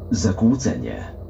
Zakłócenie.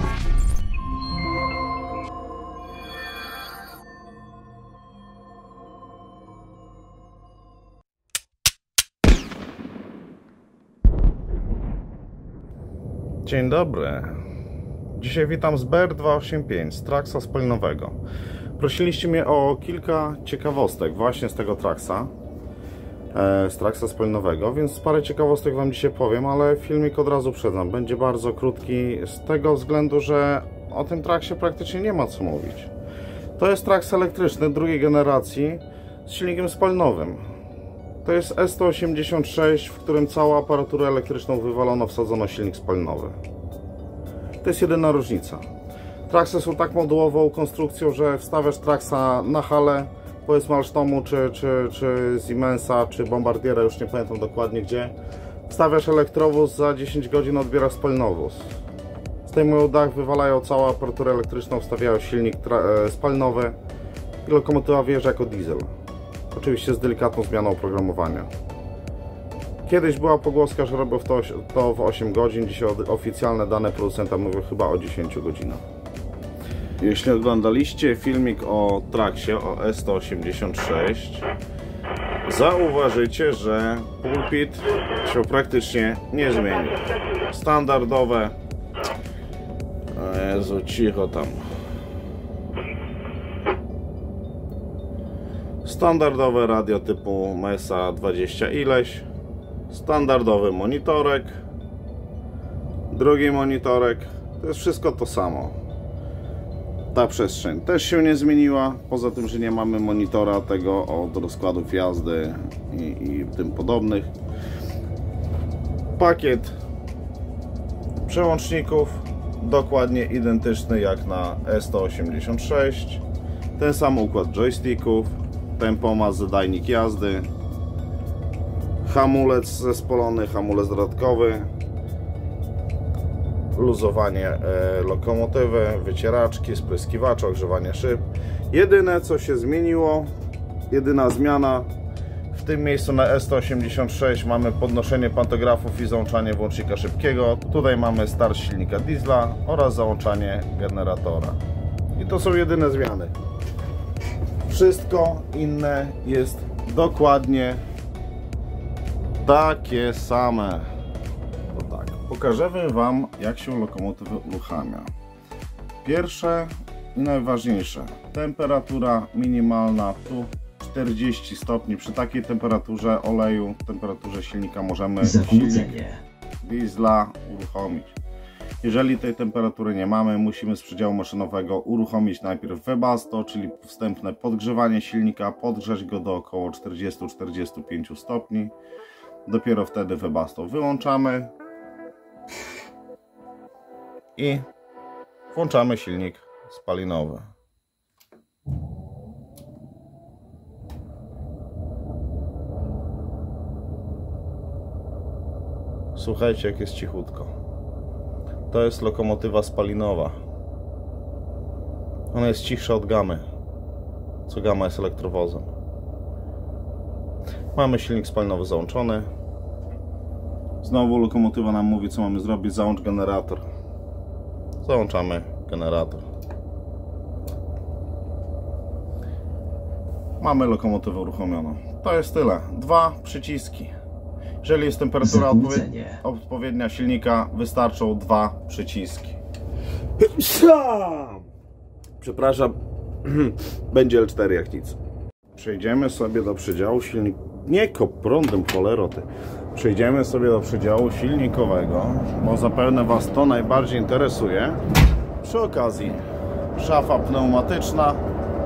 Dzień dobry. Dzisiaj witam z BR285 z traksa spalinowego. Prosiliście mnie o kilka ciekawostek właśnie z tego traksa, z traksa spalinowego, więc parę ciekawostek Wam dzisiaj powiem, ale filmik od razu przedam. Będzie bardzo krótki z tego względu, że o tym traksie praktycznie nie ma co mówić. To jest traks elektryczny drugiej generacji z silnikiem spalinowym. To jest S186, w którym całą aparaturę elektryczną wywalono, wsadzono silnik spalinowy. To jest jedyna różnica. Traksy są tak modułową konstrukcją, że wstawiasz traksa na halę, powiedzmy Alstomu, czy Siemensa, czy Bombardiera, już nie pamiętam dokładnie gdzie. Wstawiasz elektrowóz, za 10 godzin odbierasz spalinowóz. Zdejmują dach, wywalają całą aparaturę elektryczną, wstawiają silnik spalinowy i lokomotywa wyjeżdża jako diesel. Oczywiście z delikatną zmianą oprogramowania. Kiedyś była pogłoska, że robią to w 8 godzin, dzisiaj oficjalne dane producenta mówią chyba o 10 godzinach. Jeśli oglądaliście filmik o traksie, o S186, zauważycie, że pulpit się praktycznie nie zmienił. Standardowe... Jezu, cicho tam. Standardowe radio typu Mesa 20 ileś, standardowy monitorek, drugi monitorek, to jest wszystko to samo. Ta przestrzeń też się nie zmieniła, poza tym, że nie mamy monitora tego od rozkładów jazdy i tym podobnych. Pakiet przełączników dokładnie identyczny jak na S186, ten sam układ joysticków, tempomat, zadajnik jazdy, hamulec zespolony, hamulec dodatkowy, luzowanie lokomotywy, wycieraczki, spryskiwacze, ogrzewanie szyb. Jedyne co się zmieniło, jedyna zmiana w tym miejscu na S186 mamy podnoszenie pantografów i załączanie włącznika szybkiego. Tutaj mamy start silnika diesla oraz załączanie generatora. I to są jedyne zmiany. Wszystko inne jest dokładnie takie same. To tak, pokażemy Wam, jak się lokomotywę uruchamia. Pierwsze i najważniejsze, temperatura minimalna tu 40 stopni. Przy takiej temperaturze oleju, temperaturze silnika możemy silnik diesla uruchomić. Jeżeli tej temperatury nie mamy, musimy z przedziału maszynowego uruchomić najpierw Webasto, czyli wstępne podgrzewanie silnika, podgrzać go do około 40-45 stopni. Dopiero wtedy Webasto wyłączamy i włączamy silnik spalinowy. Słuchajcie, jak jest cichutko. To jest lokomotywa spalinowa. Ona jest cichsza od gamy, co gama jest elektrowozem. Mamy silnik spalinowy załączony. Znowu lokomotywa nam mówi, co mamy zrobić. Załącz generator. Załączamy generator. Mamy lokomotywę uruchomioną. To jest tyle. Dwa przyciski. Jeżeli jest temperatura odpowiednia silnika, wystarczą dwa przyciski. Przepraszam, będzie L4 jak nic. Przejdziemy sobie do przedziału silnik... Nie kop prądem, cholero ty. Przejdziemy sobie do przedziału silnikowego, bo zapewne Was to najbardziej interesuje. Przy okazji szafa pneumatyczna,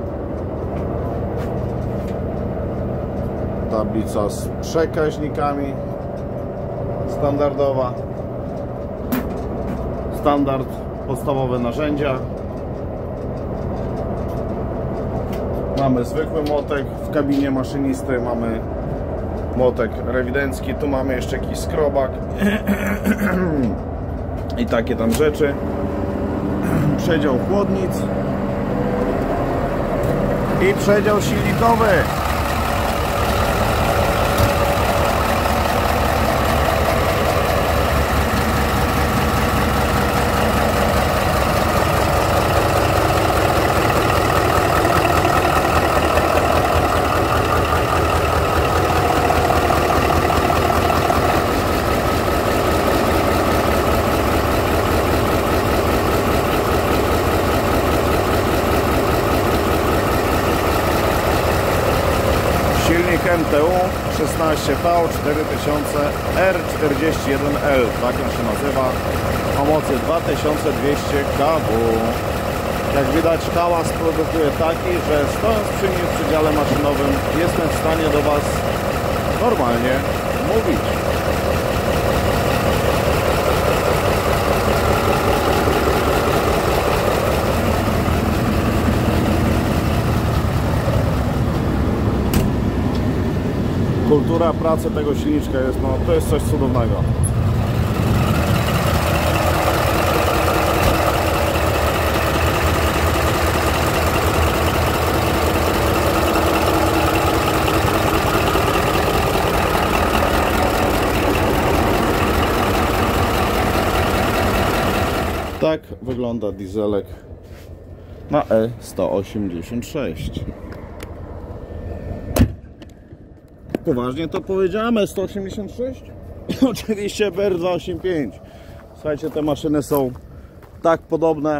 tablica z przekaźnikami, standardowa, standard, podstawowe narzędzia. Mamy zwykły młotek, w kabinie maszynisty mamy młotek rewidencki, tu mamy jeszcze jakiś skrobak i takie tam rzeczy. Przedział chłodnic i przedział silnikowy. R16V4000R41L, tak on się nazywa, o mocy 2200 kW. Jak widać, hałas produkuje taki, że stojąc przy nim w przedziale maszynowym jestem w stanie do Was normalnie mówić. Kultura pracy tego silniczka jest, no to jest coś cudownego. Tak wygląda dieselek na E186. Poważnie to powiedziałem, E186? Oczywiście BR285. Słuchajcie, te maszyny są tak podobne.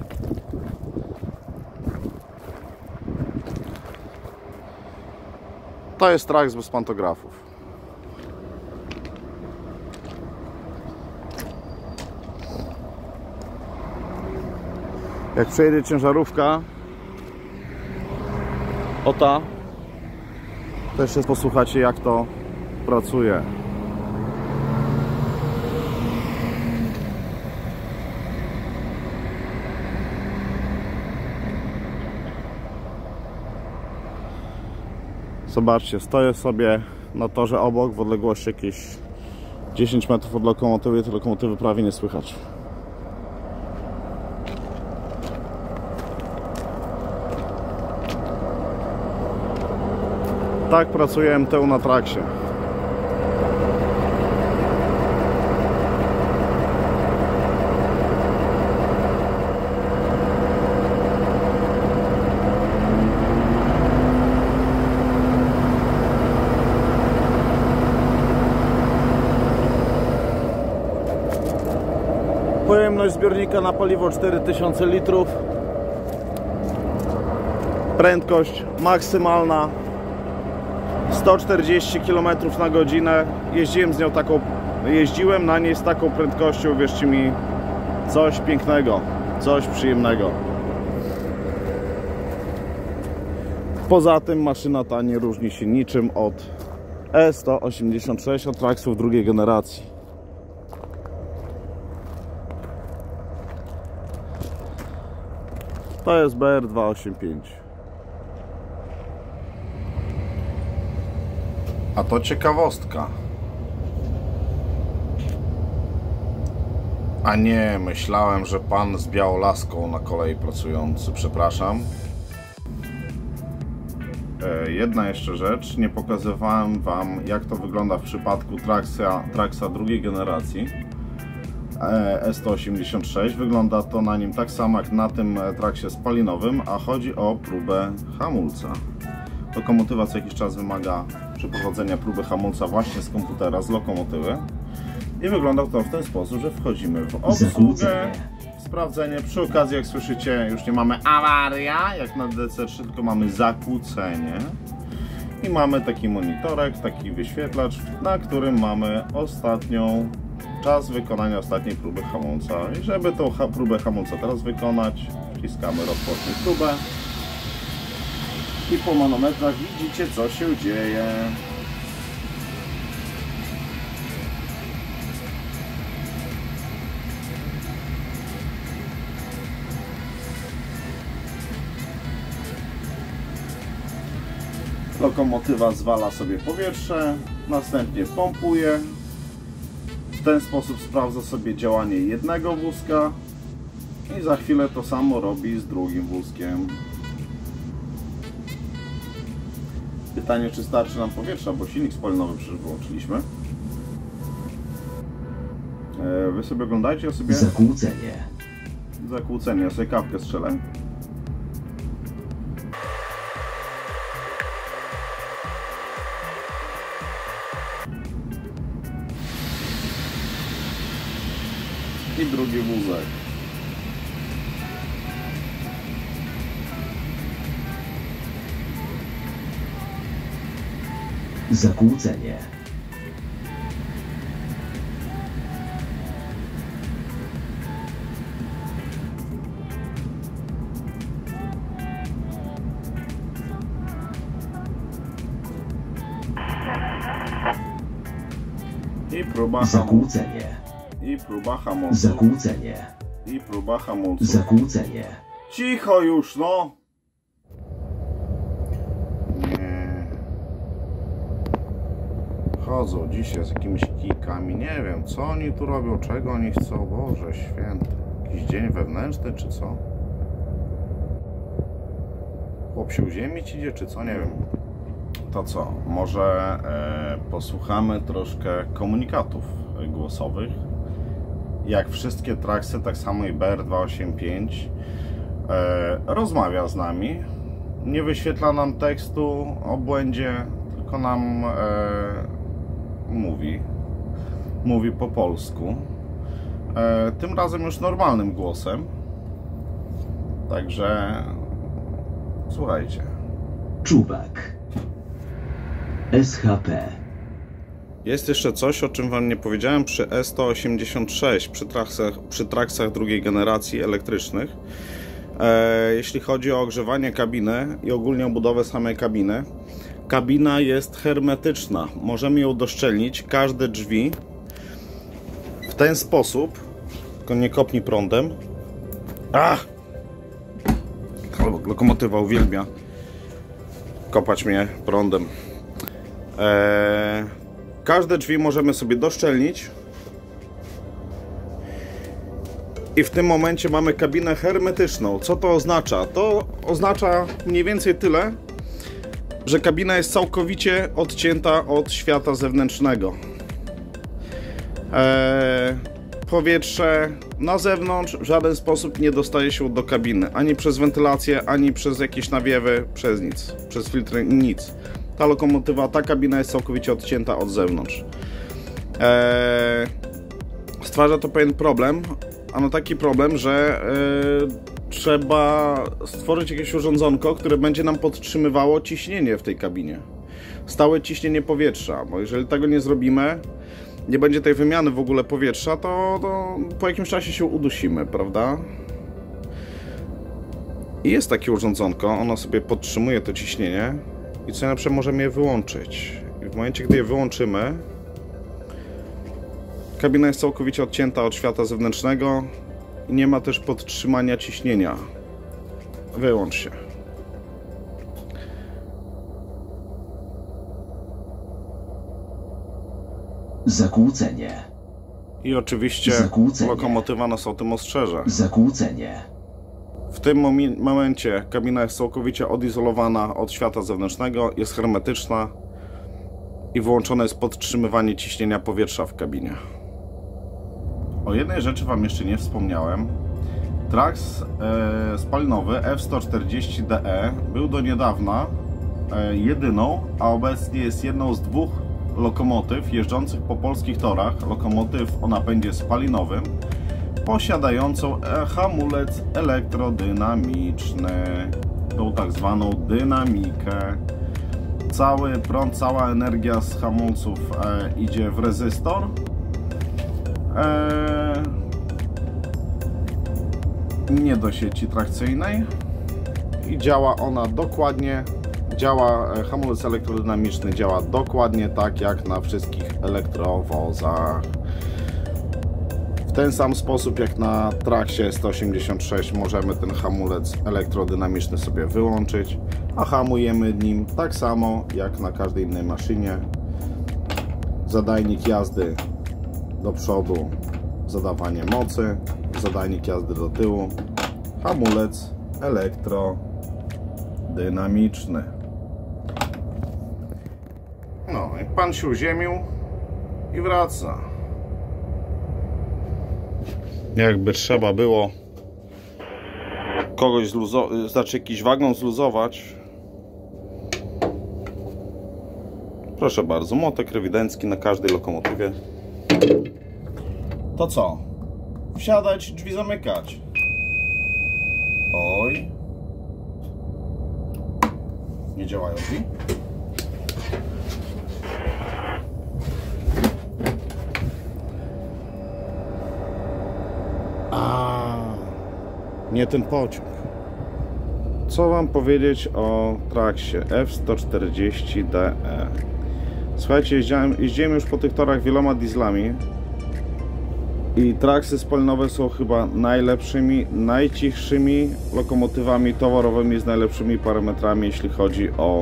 To jest Trax bez pantografów. Jak przejedzie ciężarówka, o ta, to jeszcze posłuchacie, jak to pracuje. Zobaczcie, stoję sobie na torze obok, w odległości jakieś 10 metrów od lokomotywy, te lokomotywy prawie nie słychać. Tak pracuje MTU na Traxie. Pojemność zbiornika na paliwo 4000 litrów. Prędkość maksymalna 140 km na godzinę. Jeździłem na niej z taką prędkością, wierzcie mi, coś pięknego, coś przyjemnego. Poza tym maszyna ta nie różni się niczym od E186, od Traxów drugiej generacji. To jest BR285. A to ciekawostka. A nie, myślałem, że pan z białolaską na kolei pracujący, przepraszam. Jedna jeszcze rzecz, nie pokazywałem Wam, jak to wygląda w przypadku Traxa drugiej generacji E186. Wygląda to na nim tak samo jak na tym Traxie spalinowym, a chodzi o próbę hamulca. Lokomotywa co jakiś czas wymaga przeprowadzenia próby hamulca właśnie z komputera, z lokomotywy. I wygląda to w ten sposób, że wchodzimy w obsługę, sprawdzenie. Przy okazji, jak słyszycie, już nie mamy awaria, jak na DC3, tylko mamy zakłócenie. I mamy taki monitorek, taki wyświetlacz, na którym mamy czas wykonania ostatniej próby hamulca. I żeby tą próbę hamulca teraz wykonać, wciskamy rozpocznij próbę. I po manometrach widzicie, co się dzieje. Lokomotywa zwala sobie powietrze, następnie pompuje. W ten sposób sprawdza sobie działanie jednego wózka i za chwilę to samo robi z drugim wózkiem. Pytanie, czy starczy nam powietrza, bo silnik spalinowy przecież wyłączyliśmy. Wy sobie oglądajcie, ja sobie... Zakłócenie. Zakłócenie, ja sobie kawkę strzelę. I drugi wózek. Zakłócenie. I próba Zakłócenie. I próba hamulców. Zakłócenie. I próba hamulców. Zakłócenie. Cicho już, no! Nie. Chodzą dzisiaj z jakimiś kikami. Nie wiem, co oni tu robią, czego oni chcą. Boże święty. Jakiś dzień wewnętrzny, czy co? Chłop się uziemić idzie, czy co? Nie wiem. To co? Może posłuchamy troszkę komunikatów głosowych. Jak wszystkie Traxy, tak samo i BR285 rozmawia z nami. Nie wyświetla nam tekstu o błędzie, tylko nam mówi po polsku. Tym razem już normalnym głosem. Także słuchajcie. Czubak. SHP. Jest jeszcze coś, o czym Wam nie powiedziałem przy E186, przy Traxach drugiej generacji elektrycznych. Jeśli chodzi o ogrzewanie kabiny i ogólnie o budowę samej kabiny, kabina jest hermetyczna. Możemy ją doszczelnić, każde drzwi w ten sposób, tylko nie kopnij prądem. Lokomotywa uwielbia kopać mnie prądem. Każde drzwi możemy sobie doszczelnić i w tym momencie mamy kabinę hermetyczną. Co to oznacza? To oznacza mniej więcej tyle, że kabina jest całkowicie odcięta od świata zewnętrznego. Powietrze na zewnątrz w żaden sposób nie dostaje się do kabiny, ani przez wentylację, ani przez jakieś nawiewy, przez nic, przez filtry, nic. Ta lokomotywa, ta kabina jest całkowicie odcięta od zewnątrz. Stwarza to pewien problem, ano taki problem, że trzeba stworzyć jakieś urządzonko, które będzie nam podtrzymywało ciśnienie w tej kabinie. Stałe ciśnienie powietrza, bo jeżeli tego nie zrobimy, nie będzie tej wymiany w ogóle powietrza, to po jakimś czasie się udusimy, prawda? I jest takie urządzonko, ono sobie podtrzymuje to ciśnienie i co najlepsze możemy je wyłączyć. I w momencie, gdy je wyłączymy, kabina jest całkowicie odcięta od świata zewnętrznego i nie ma też podtrzymania ciśnienia. Wyłącz się. Zakłócenie. I oczywiście lokomotywa nas o tym ostrzeże. Zakłócenie. W tym momencie kabina jest całkowicie odizolowana od świata zewnętrznego, jest hermetyczna i wyłączone jest podtrzymywanie ciśnienia powietrza w kabinie. O jednej rzeczy Wam jeszcze nie wspomniałem. Trax spalinowy F140DE był do niedawna jedyną, a obecnie jest jedną z dwóch lokomotyw jeżdżących po polskich torach, lokomotyw o napędzie spalinowym, posiadającą hamulec elektrodynamiczny, tą tak zwaną dynamikę. Cały prąd, cała energia z hamulców idzie w rezystor. Nie do sieci trakcyjnej i działa ona dokładnie. Hamulec elektrodynamiczny działa dokładnie tak jak na wszystkich elektrowozach. W ten sam sposób jak na Traxie 186 możemy ten hamulec elektrodynamiczny sobie wyłączyć, a hamujemy nim tak samo jak na każdej innej maszynie. Zadajnik jazdy do przodu, zadawanie mocy, zadajnik jazdy do tyłu, hamulec elektrodynamiczny. No i pan się uziemił i wraca. Jakby trzeba było kogoś znaczy jakiś wagon zluzować. Proszę bardzo, młotek rewidencki na każdej lokomotywie. To co? Wsiadać, drzwi zamykać. Oj. Nie działają drzwi? Nie ten pociąg. Co wam powiedzieć o Traxie F140DE? Słuchajcie, jeździłem już po tych torach wieloma dieslami i Traxy spalinowe są chyba najlepszymi, najcichszymi lokomotywami towarowymi z najlepszymi parametrami, jeśli chodzi o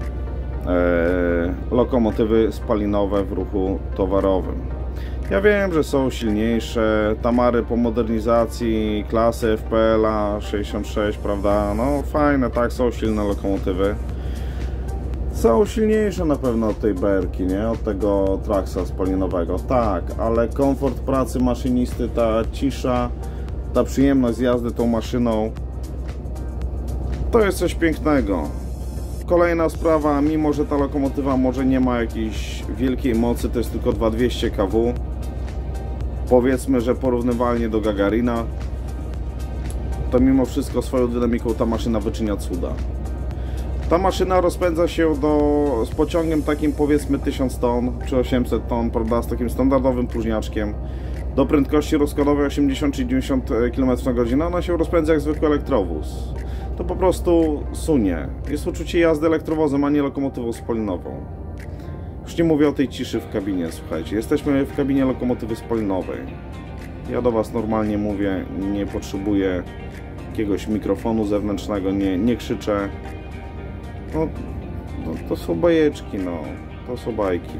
lokomotywy spalinowe w ruchu towarowym. Ja wiem, że są silniejsze Tamary po modernizacji, klasy FPL-a 66, prawda? No fajne, tak, są silne lokomotywy. Są silniejsze na pewno od tej BR-ki, nie? Od tego Traxa spalinowego, tak, ale komfort pracy maszynisty, ta cisza, ta przyjemność jazdy tą maszyną, to jest coś pięknego. Kolejna sprawa, mimo że ta lokomotywa może nie ma jakiejś wielkiej mocy, to jest tylko 2200 kW, powiedzmy, że porównywalnie do Gagarina, to mimo wszystko swoją dynamiką ta maszyna wyczynia cuda. Ta maszyna rozpędza się z pociągiem takim, powiedzmy 1000 ton czy 800 ton, prawda, z takim standardowym próżniaczkiem do prędkości rozkładowej 80 czy 90 km/h. Ona się rozpędza jak zwykły elektrowóz. To po prostu sunie. Jest uczucie jazdy elektrowozem, a nie lokomotywą spalinową. Już nie mówię o tej ciszy w kabinie, słuchajcie. Jesteśmy w kabinie lokomotywy spalinowej. Ja do was normalnie mówię, nie potrzebuję jakiegoś mikrofonu zewnętrznego, nie krzyczę. No, to są bajeczki, no. To są bajki.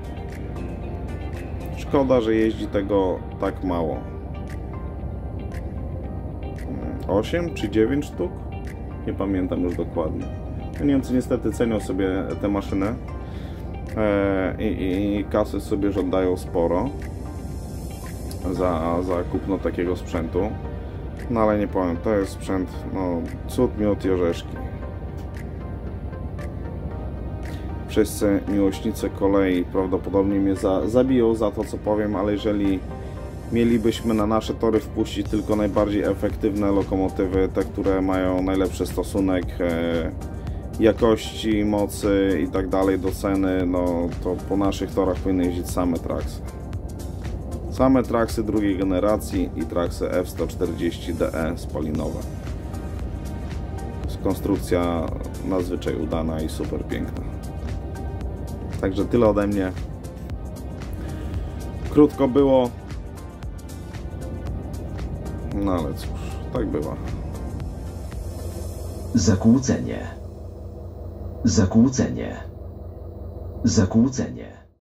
Szkoda, że jeździ tego tak mało. 8 czy 9 sztuk? Nie pamiętam już dokładnie. Niemcy niestety cenią sobie te maszyny i kasy sobie żądają sporo za kupno takiego sprzętu. No ale nie powiem, to jest sprzęt, no, cud, miód i orzeszki. Wszyscy miłośnicy kolei prawdopodobnie mnie zabiją za to, co powiem, ale jeżeli mielibyśmy na nasze tory wpuścić tylko najbardziej efektywne lokomotywy, te, które mają najlepszy stosunek jakości, mocy i tak dalej do ceny, no to po naszych torach powinny jeździć same Traxy. Same Traxy drugiej generacji i Traxy F140DE spalinowe. Jest konstrukcja nadzwyczaj udana i super piękna. Także tyle ode mnie. Krótko było. No ale cóż, tak bywa. Zakłócenie. Zakłócenie. Zakłócenie.